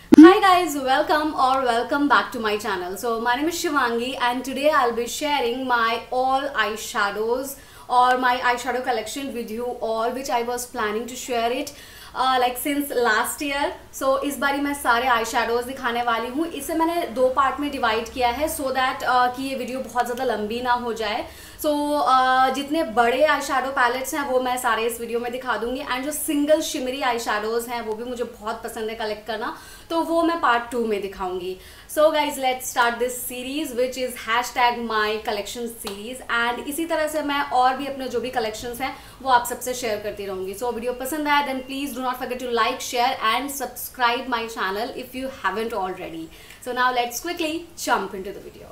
Hi guys, welcome back to my channel. So my name is Shivangi and today I'll be sharing my all eyeshadows or my eyeshadow collection with you all, which I was planning to share it like since last year. So इस बारी मैं सारे eye shadows दिखाने वाली हूँ. इसे मैंने दो पार्ट में डिवाइड किया है so that कि ये वीडियो बहुत ज़्यादा लंबी ना हो जाए. सो जितने बड़े आई शेडो पैलेट्स हैं वो मैं सारे इस वीडियो में दिखा दूंगी एंड जो सिंगल शिमरी आई शेडोज हैं वो भी मुझे बहुत पसंद है कलेक्ट करना, तो वो मैं पार्ट 2 में दिखाऊंगी. So guys let's start this series which is #my collection series and इसी तरह से मैं और भी अपने जो भी कलेक्शंस हैं वो आप सबसे शेयर करती रहूंगी. सो वीडियो पसंद आया then please do not forget to like, share and subscribe my channel if you haven't already. So now let's quickly jump into the video.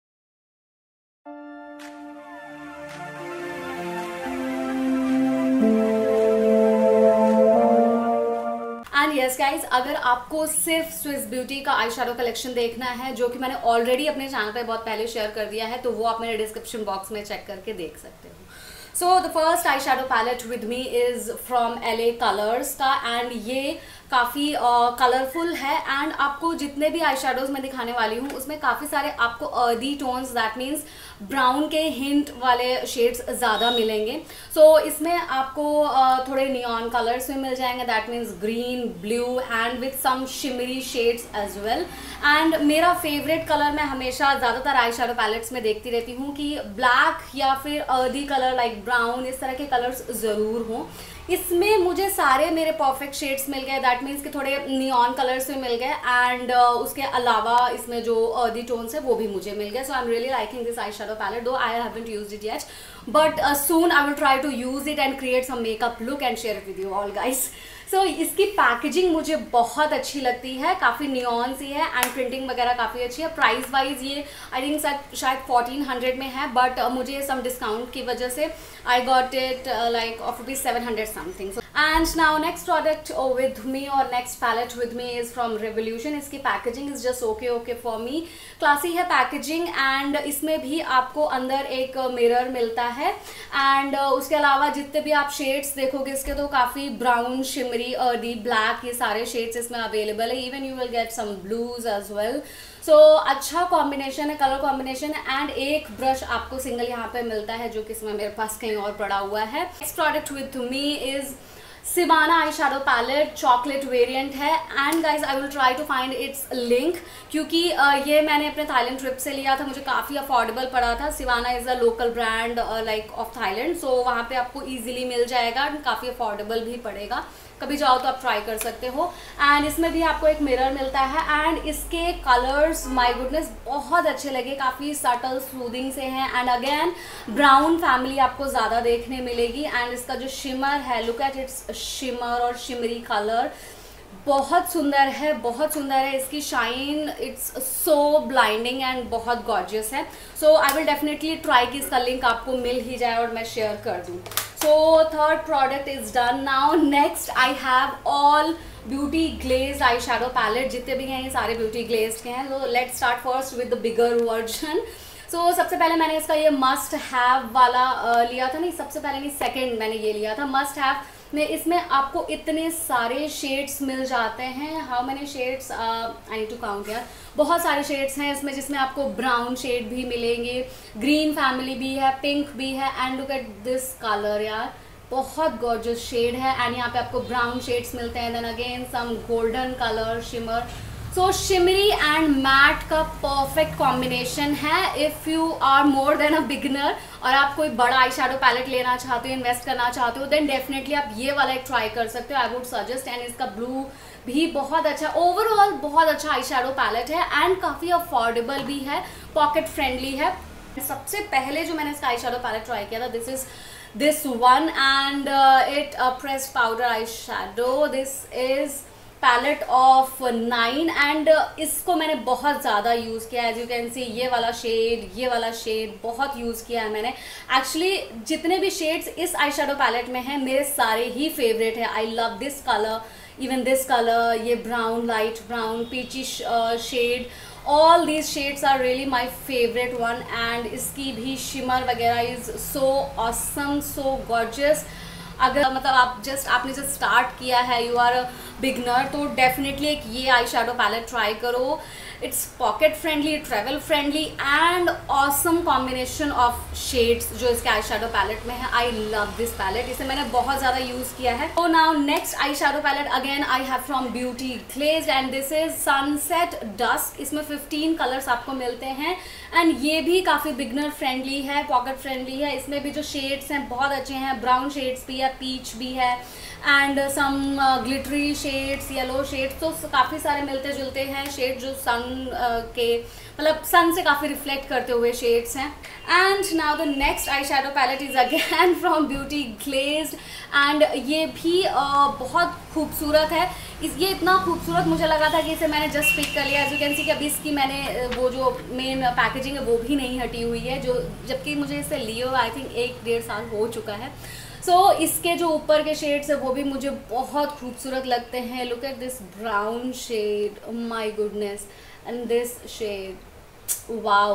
And yes guys, अगर आपको सिर्फ स्विस ब्यूटी का eye shadow collection देखना है जो कि मैंने already अपने चैनल पे बहुत पहले शेयर कर दिया है, तो वो आप मेरे डिस्क्रिप्शन बॉक्स में चेक करके देख सकते हो. So the first eye shadow palette with me is from LA colours का एंड ये काफ़ी कलरफुल है एंड आपको जितने भी आई शेडोज मैं दिखाने वाली हूँ उसमें काफ़ी सारे आपको earthy tones, that means brown के हिंट वाले शेड्स ज़्यादा मिलेंगे. सो इसमें आपको थोड़े नियॉन कलर्स में मिल जाएंगे, that means green, blue and with some shimmery shades as well. And मेरा फेवरेट कलर मैं हमेशा ज़्यादातर आई शेडो पैलेट्स में देखती रहती हूँ कि ब्लैक या फिर अर्दी कलर लाइक ब्राउन, इस तरह के कलर्स ज़रूर हों. इसमें मुझे सारे मेरे परफेक्ट शेड्स मिल गए, दैट मीन्स कि थोड़े नियॉन कलर्स में मिल गए एंड उसके अलावा इसमें जो अर्दी टोन्स है वो भी मुझे मिल गए. So I am really liking this eye shadow palette, though I haven't used it yet, but soon I will try to use it and create some makeup look and share it with you all guys. So इसकी packaging मुझे बहुत अच्छी लगती है, काफ़ी neon सी है and printing वगैरह काफ़ी अच्छी है. प्राइस वाइज ये आई थिंक शायद 1400 में है, बट मुझे सम डिस्काउंट की वजह से I got it like off ₹700 something. And now next product with me और next palette with me is from Revolution. इसकी packaging is just okay for me. Classy है पैकेजिंग एंड इसमें भी आपको अंदर एक मिरर मिलता है एंड उसके अलावा जितने भी आप शेड्स देखोगे इसके, तो काफ़ी ब्राउन, शिमरी, अर्दी, ब्लैक, ये सारे शेड्स इसमें अवेलेबल है. Even you will get some blues as well. So अच्छा कॉम्बिनेशन है, कलर कॉम्बिनेशन है एंड एक ब्रश आपको सिंगल यहाँ पे मिलता है जो कि इसमें मेरे पास कहीं और पड़ा हुआ है. Next product with me is Sivanna eye shadow palette, chocolate variant है and guys I will try to find its link, क्योंकि ये मैंने अपने थाईलैंड ट्रिप से लिया था, मुझे काफ़ी अफोर्डेबल पड़ा था. Sivanna is a local brand like of Thailand, so वहाँ पे आपको इजीली मिल जाएगा एंड काफ़ी अफोर्डेबल भी पड़ेगा. कभी जाओ तो आप ट्राई कर सकते हो. एंड इसमें भी आपको एक मिरर मिलता है एंड इसके कलर्स माय गुडनेस बहुत अच्छे लगे, काफ़ी सटल सूदिंग से हैं एंड अगेन ब्राउन फैमिली आपको ज़्यादा देखने मिलेगी. एंड इसका जो शिमर है, लुक एट इट्स शिमर और शिमरी कलर, बहुत सुंदर है, बहुत सुंदर है. इसकी shine its so blinding and बहुत गॉर्जियस है. So I will definitely try कि इसका लिंक आपको मिल ही जाए और मैं शेयर कर दूँ. So third product is done now. Next I have all beauty glazed eyeshadow palette. जितने भी हैं ये सारे beauty glazed के हैं. So let's start first with the bigger version. So सबसे पहले मैंने इसका ये must have वाला लिया था, नहीं सबसे पहले नहीं, सेकंड मैंने ये लिया था must have में. इसमें आपको इतने सारे शेड्स मिल जाते हैं. How many shades, I need to count यार. बहुत सारे शेड्स हैं इसमें जिसमें आपको ब्राउन शेड भी मिलेंगे, ग्रीन फैमिली भी है, पिंक भी है and look at this colour यार, बहुत गॉर्जियस शेड है. एंड यहाँ पे आपको ब्राउन शेड्स मिलते हैं, then again some golden colour shimmer. So shimmery and matte का परफेक्ट कॉम्बिनेशन है if you are more than a beginner और आप कोई बड़ा आई शेडो पैलेट लेना चाहते हो, इन्वेस्ट करना चाहते हो, देन डेफिनेटली आप ये वाला एक ट्राई कर सकते हो. I would suggest. एंड इसका ब्लू भी बहुत अच्छा, ओवरऑल बहुत अच्छा आई शेडो पैलेट है एंड काफ़ी अफोर्डेबल भी है, पॉकेट फ्रेंडली है. सबसे पहले जो मैंने इसका आई शेडो पैलेट ट्राई किया था, this is this one and it pressed powder eyeshadow. This is palette of 9 and इसको मैंने बहुत ज़्यादा यूज़ किया है. एज यू कैन सी ये वाला शेड बहुत यूज़ किया है मैंने. एक्चुअली जितने भी शेड्स इस आई शेडो पैलेट में हैं मेरे सारे ही फेवरेट है. I love this colour, even this colour, ये brown, light brown, peachy shade, all these shades are really my favourite one. And इसकी भी शिमर वगैरह is so awesome, so gorgeous. अगर मतलब आपने जस्ट स्टार्ट किया है, यू आर बिगनर तो डेफिनेटली एक ये आई शेडो पैलेट ट्राई करो। It's pocket friendly, travel friendly and awesome combination of shades जो इसके आई शेडो पैलेट में है। आई लव दिस पैलेट, इसे मैंने बहुत ज़्यादा यूज़ किया है। तो now next eye shadow palette again I have from Beauty Glazed and this is Sunset Dusk. इसमें 15 कलर्स आपको मिलते हैं एंड ये भी काफ़ी बिगनर फ्रेंडली है, पॉकेट फ्रेंडली है। इसमें भी जो शेड्स हैं बहुत अच्छे हैं, ब्राउन शेड्स भी है, पीच भी है and some glittery shades, yellow shades, तो काफ़ी सारे मिलते जुलते हैं शेड जो सन के मतलब सन से काफ़ी रिफ्लेक्ट करते हुए शेड्स हैं। And now the next eye shadow palette is again from Beauty Glazed and ये भी बहुत खूबसूरत है। ये इतना खूबसूरत मुझे लगा था कि इसे मैंने जस्ट पिक कर लिया। एज यू कैन सी कि अभी इसकी मैंने वो जो मेन पैकेजिंग है वो भी नहीं हटी हुई है, जो जबकि मुझे इसे लिए हुए आई थिंक 1-1.5 साल हो चुका है। सो इसके जो ऊपर के शेड्स है वो भी मुझे बहुत खूबसूरत लगते हैं। Look at this brown shade, my goodness, and this shade, wow,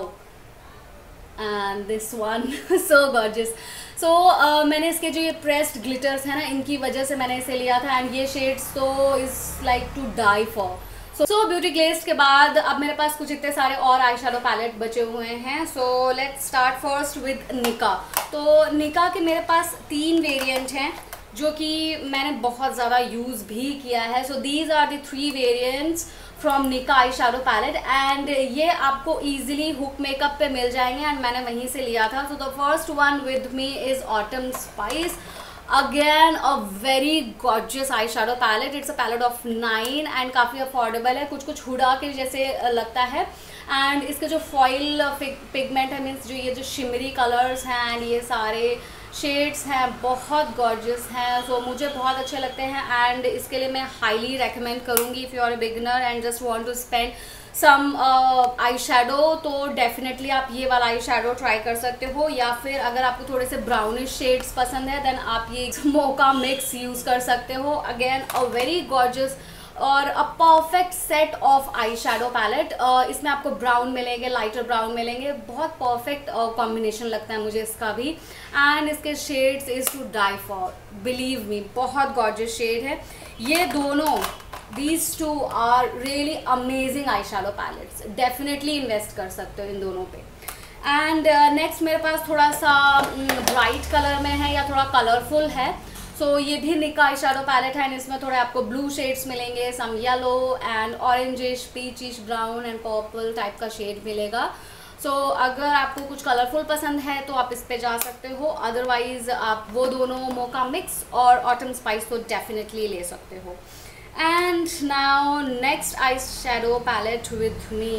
and this one so gorgeous. So मैंने इसके जो ये प्रेस्ड ग्लिटर्स हैं ना, इनकी वजह से मैंने इसे लिया था एंड ये शेड्स तो is like to die for. So Beauty Glazed के बाद अब मेरे पास कुछ इतने सारे और आई शेडो पैलेट बचे हुए हैं। So let's start first with Nicka. तो निका के मेरे पास 3 वेरिएंट हैं जो कि मैंने बहुत ज़्यादा यूज़ भी किया है। So these are the 3 variants from Nicka eye shadow palette and ये आपको ईजिली हुक मेकअप पे मिल जाएंगे एंड मैंने वहीं से लिया था। So the first one with me is Autumn Spice. Again a very gorgeous eye shadow palette. It's a palette of 9 and काफ़ी अफोर्डेबल है, कुछ कुछ हुडा के जैसे लगता है एंड इसके जो फॉइल पिगमेंट है, मीन्स जो ये जो शिमरी कलर्स हैं एंड ये सारे शेड्स हैं बहुत गॉर्जियस हैं। सो मुझे बहुत अच्छे लगते हैं एंड इसके लिए मैं हाईली रेकमेंड करूँगी if you are a beginner and just want to spend some eye shadow, तो डेफिनेटली आप ये वाला आई शेडो ट्राई कर सकते हो। या फिर अगर आपको थोड़े से ब्राउनिश शेड्स पसंद है देन आप ये मोका मिक्स यूज़ कर सकते हो। अगेन अ वेरी गॉर्जियस और a perfect set of eye shadow palette. इसमें आपको ब्राउन मिलेंगे, लाइटर ब्राउन मिलेंगे, बहुत परफेक्ट कॉम्बिनेशन लगता है मुझे इसका भी एंड इसके shades is to die for, believe me, बहुत गॉर्जियस शेड है ये दोनों। These two are really amazing eye shadow palettes, definitely invest कर सकते हो इन दोनों पे। एंड नेक्स्ट मेरे पास थोड़ा सा ब्राइट कलर में है या थोड़ा कलरफुल है। सो ये भी निका आई शेडो पैलेट है एंड इसमें थोड़े आपको ब्लू शेड्स मिलेंगे, some yellow and orangish, peachish, brown and purple type का शेड मिलेगा। सो अगर आपको कुछ कलरफुल पसंद है तो आप इस पे जा सकते हो, अदरवाइज आप वो दोनों मोका मिक्स और ऑटम स्पाइस तो डेफिनेटली ले सकते हो। And now next eyeshadow palette with me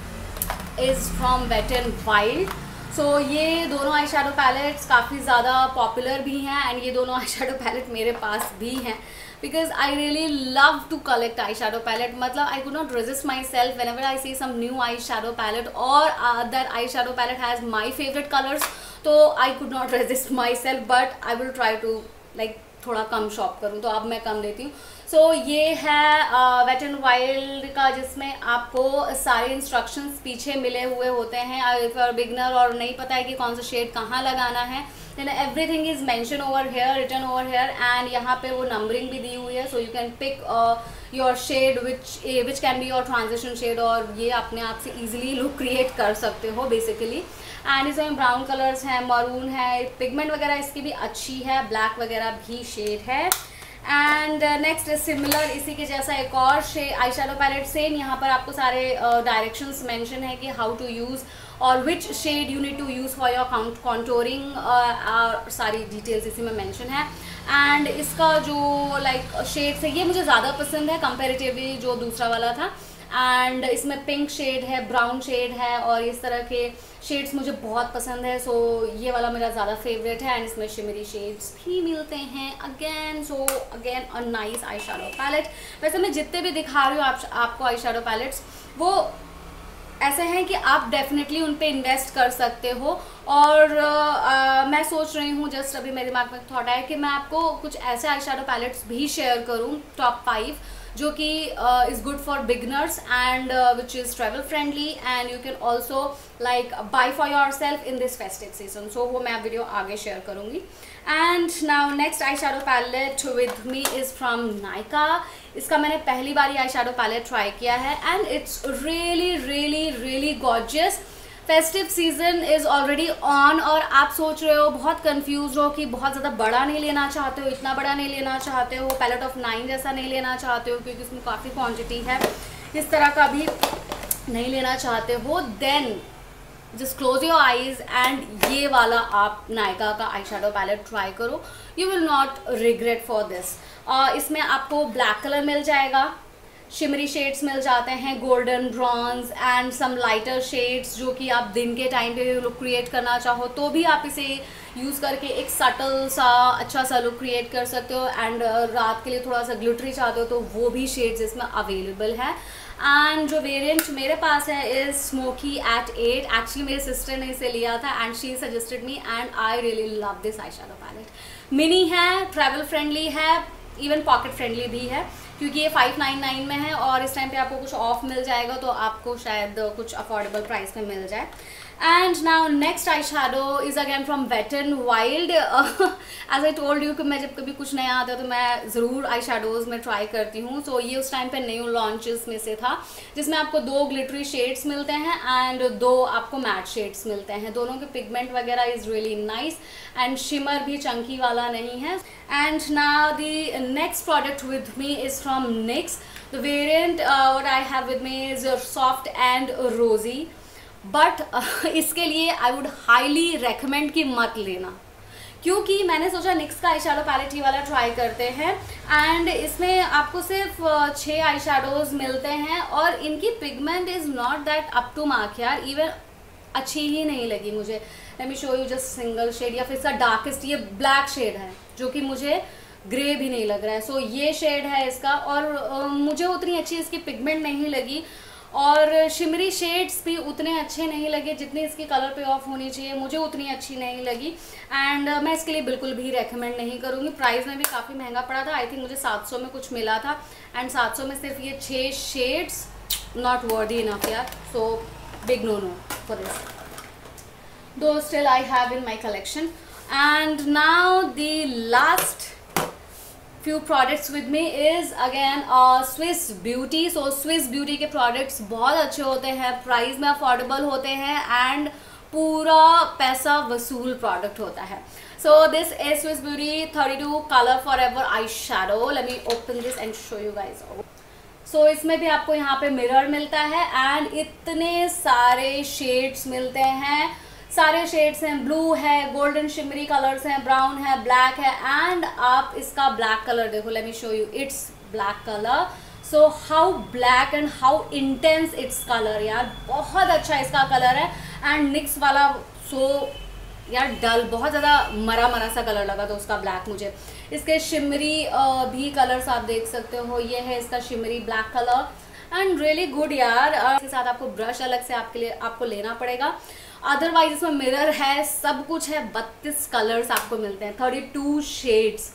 is from Wet n Wild। So ये दोनों आई शेडो पैलेट्स काफ़ी ज़्यादा पॉपुलर भी हैं एंड ये दोनों आई शेडो पैलेट मेरे पास भी हैं because I really love to collect eye shadow palette. मतलब I could not resist myself whenever I see some new eye shadow palette और that eye shadow palette has my favourite colours, तो I could not resist myself but I will try to like थोड़ा कम shop करूँ, तो अब मैं कम लेती हूँ। सो ये है वेट एन वाइल्ड का जिसमें आपको सारे इंस्ट्रक्शंस पीछे मिले हुए होते हैं। इफ यू आर बिगनर और नहीं पता है कि कौन सा शेड कहाँ लगाना है then everything is mention over here, written over here and यहाँ पे वो नंबरिंग भी दी हुई है। So you can pick your shade which can be your transition shade और ये अपने आप से ईजिली लुक क्रिएट कर सकते हो बेसिकली। एंड इसमें ब्राउन कलर्स हैं, मरून है, पिगमेंट वगैरह इसकी भी अच्छी है, ब्लैक वगैरह भी शेड है। एंड नेक्स्ट सिमिलर इसी के जैसा एक और आई शेडो पैलेट सेम, यहाँ पर आपको सारे डायरेक्शंस मेंशन है कि हाउ टू यूज़ और which shade you need to use for your contouring, सारी डिटेल्स इसी में मेंशन है। एंड इसका जो लाइक शेड्स है ये मुझे ज़्यादा पसंद है कंपेरेटिवली जो दूसरा वाला था। एंड इसमें पिंक शेड है, ब्राउन शेड है और इस तरह के शेड्स मुझे बहुत पसंद है। सो ये वाला मेरा ज़्यादा फेवरेट है एंड इसमें शिमरी शेड्स भी मिलते हैं again. So again a nice eye shadow palette. वैसे मैं जितने भी दिखा रही हूँ आपको आई शेडो पैलेट्स वो ऐसे हैं कि आप डेफिनेटली उन पे इन्वेस्ट कर सकते हो। और मैं सोच रही हूँ, जस्ट अभी मेरे दिमाग में थॉट आया कि मैं आपको कुछ ऐसे आई शेडो पैलेट्स भी शेयर करूँ टॉप 5 जो कि is good for beginners and which is travel friendly and you can also like buy for yourself in this festive season. So वो मैं वीडियो आगे शेयर करूँगी. And now next eye shadow palette with me is from Nykaa. इसका मैंने पहली बार ये eye shadow palette try किया है and it's really really really gorgeous. Festive season is already on और आप सोच रहे हो, बहुत कंफ्यूज हो कि बहुत ज़्यादा बड़ा नहीं लेना चाहते हो, इतना बड़ा नहीं लेना चाहते हो, पैलेट ऑफ 9 जैसा नहीं लेना चाहते हो क्योंकि उसमें काफ़ी क्वांटिटी है, इस तरह का भी नहीं लेना चाहते हो, then just close your eyes and ये वाला आप नायका का आई शेडो पैलेट ट्राई करो. You will not regret for this. इसमें आपको ब्लैक कलर मिल जाएगा, शिमरी शेड्स मिल जाते हैं, golden, bronze and some lighter shades, जो कि आप दिन के टाइम पे लुक क्रिएट करना चाहो तो भी आप इसे यूज़ करके एक सटल सा अच्छा सा लुक क्रिएट कर सकते हो. एंड रात के लिए थोड़ा सा ग्लिटरी चाहते हो तो वो भी शेड्स इसमें अवेलेबल है. एंड जो वेरिएंट मेरे पास है इज़ स्मोकी एट 8. एक्चुअली मेरे सिस्टर ने इसे लिया था and she suggested me and I really love this eye shadow palette. Mini है, ट्रैवल फ्रेंडली है, इवन पॉकेट फ्रेंडली भी है क्योंकि ये 599 में है और इस टाइम पे आपको कुछ ऑफ मिल जाएगा तो आपको शायद कुछ अफोर्डेबल प्राइस में मिल जाए. And now next eye shadow is again from Wet and Wild. As I told you कि मैं जब कभी कुछ नया आता है तो मैं ज़रूर आई शेडोज़ में ट्राई करती हूँ. सो ये उस टाइम पे न्यू लॉन्चेस में से था जिसमें आपको 2 ग्लिटरी शेड्स मिलते हैं एंड 2 आपको मैट शेड्स मिलते हैं. दोनों के पिगमेंट वगैरह is really nice and shimmer भी चंकी वाला नहीं है. And now the next product with me is from NYX. The variant what I have with me is soft and rosy. But इसके लिए आई वुड हाईली रेकमेंड कि मत लेना क्योंकि मैंने सोचा NYX का आई शेडो पैलेट ही वाला ट्राई करते हैं एंड इसमें आपको सिर्फ 6 आई शेडोज मिलते हैं और इनकी pigment is not that up to mark यार. इवन अच्छी ही नहीं लगी मुझे. Let me show you just single shade या फिर इसका डार्केस्ट ये ब्लैक शेड है जो कि मुझे ग्रे भी नहीं लग रहा है. सो ये शेड है इसका और मुझे उतनी अच्छी इसकी पिगमेंट नहीं लगी और शिमरी शेड्स भी उतने अच्छे नहीं लगे जितनी इसकी कलर पे ऑफ होनी चाहिए, मुझे उतनी अच्छी नहीं लगी एंड मैं इसके लिए बिल्कुल भी रेकमेंड नहीं करूँगी. प्राइस में भी काफ़ी महंगा पड़ा था. आई थिंक मुझे 700 में कुछ मिला था एंड 700 में सिर्फ ये 6 शेड्स, नॉट वर्दी इनफ यार. So big no for this, though still I have in my collection. And now the last few products with me is again Swiss Beauty. So Swiss Beauty के products बहुत अच्छे होते हैं, price में affordable होते हैं and पूरा पैसा वसूल प्रोडक्ट होता है. So this is Swiss Beauty 32 Color Forever Eyeshadow. Let me open this and show you guys. So इसमें भी आपको यहाँ पे मिरर मिलता है एंड इतने सारे शेड्स मिलते हैं. सारे शेड्स हैं, ब्लू है, गोल्डन शिमरी कलर्स हैं, ब्राउन है, ब्लैक है एंड आप इसका ब्लैक कलर देखो. Let me show you its black colour. So how black and how intense its colour यार. बहुत अच्छा इसका कलर है एंड NYX वाला सो यार डल, बहुत ज़्यादा मरा मरा सा कलर लगा था उसका ब्लैक मुझे. इसके शिमरी भी कलर्स आप देख सकते हो. ये है इसका shimmery black colour and really good यार. इसके साथ आपको ब्रश अलग से आपको लेना पड़ेगा. अदरवाइज इसमें मिरर है, सब कुछ है. 32 कलर्स आपको मिलते हैं, 32 शेड्स.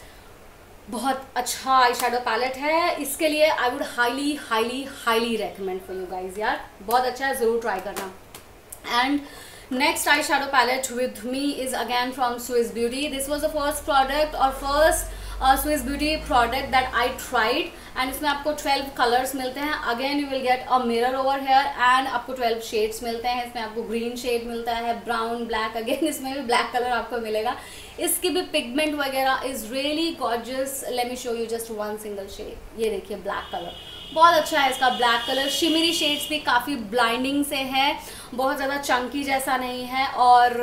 बहुत अच्छा आई शेडो पैलेट है. इसके लिए I would highly highly highly recommend for you guys यार. बहुत अच्छा है, ज़रूर ट्राई करना. And next eye shadow palette with me is again from Swiss Beauty. This was the first product और first Swiss Beauty product that I tried and इसमें आपको 12 colours मिलते हैं. Again you will get a mirror over here and आपको 12 shades मिलते हैं. इसमें आपको ग्रीन शेड मिलता है, ब्राउन, ब्लैक, अगेन इसमें भी ब्लैक कलर आपको मिलेगा. इसकी भी पिगमेंट वगैरह is really gorgeous. Let me show you just one single shade. ये देखिए ब्लैक कलर, बहुत अच्छा है इसका ब्लैक कलर. शिमरी शेड्स भी काफ़ी ब्लाइंडिंग से है, बहुत ज़्यादा चंकी जैसा नहीं है और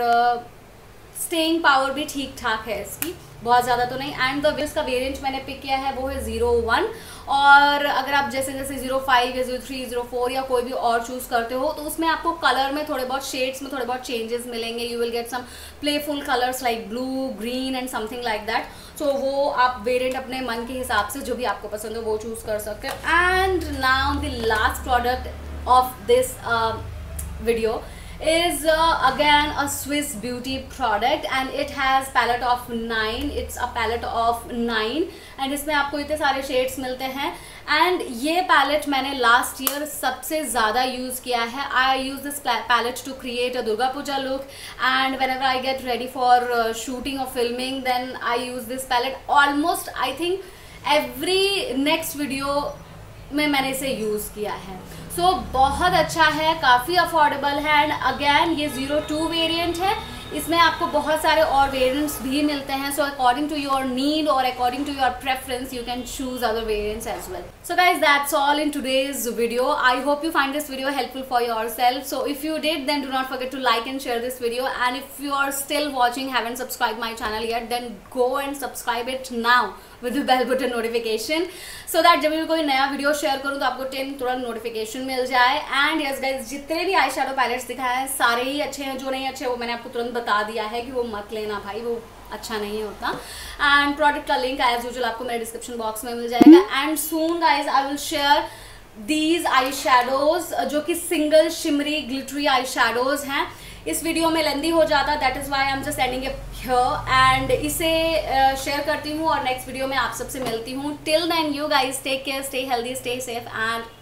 स्टेइंग पावर भी ठीक ठाक है इसकी, बहुत ज़्यादा तो नहीं. एंड द इसका वेरिएंट मैंने पिक किया है वो है 01 और अगर आप जैसे 05 या 03, 04 या कोई भी और चूज़ करते हो तो उसमें आपको कलर में थोड़े बहुत शेड्स में थोड़े बहुत चेंजेस मिलेंगे. You will get some playful colours like blue, green and something like that. So वो आप वेरिएंट अपने मन के हिसाब से जो भी आपको पसंद हो वो चूज़ कर सकते हो. And now the last product of this video is again a Swiss Beauty product and it has palette of 9. It's a palette of 9 and इसमें आपको इतने सारे शेड्स मिलते हैं एंड ये पैलेट मैंने लास्ट ईयर सबसे ज़्यादा यूज़ किया है. I use this palette to create a Durga Puja look and whenever I get ready for shooting or filming then I use this palette. Almost I think every next video में मैंने इसे use किया है. सो बहुत अच्छा है, काफ़ी अफोर्डेबल है एंड अगेन ये 02 वेरिएंट है. इसमें आपको बहुत सारे और वेरिएंट्स भी मिलते हैं. So according to your need और according to your preference you can choose other variants as well. So guys that's all in today's video. I hope you find this video helpful for yourself. So if you did then do not forget to like and share this video and if you are still watching haven't subscribe my channel yet then go and subscribe it now with the bell button notification so that जब भी कोई नया video share करूँ तो आपको तुरंत notification मिल जाए. And yes guys जितने भी आई शेडो पैलेट्स दिखाए हैं सारे ही अच्छे हैं. जो नहीं अच्छे वो मैंने आपको तुरंत बता दिया है कि वो मत लेना भाई, वो अच्छा नहीं होता. एंड प्रोडक्ट का लिंक एज यूजुअल आपको मेरे डिस्क्रिप्शन बॉक्स में मिल जाएगा. And soon guys I will share these eye shadows जो कि single shimmery glittery eye shadows हैं. इस वीडियो में लेंदी हो जाता, that is why I am just ending it here and इसे शेयर करती हूँ और नेक्स्ट वीडियो में आप सबसे मिलती हूँ. Till then you guys take care, stay healthy, stay safe and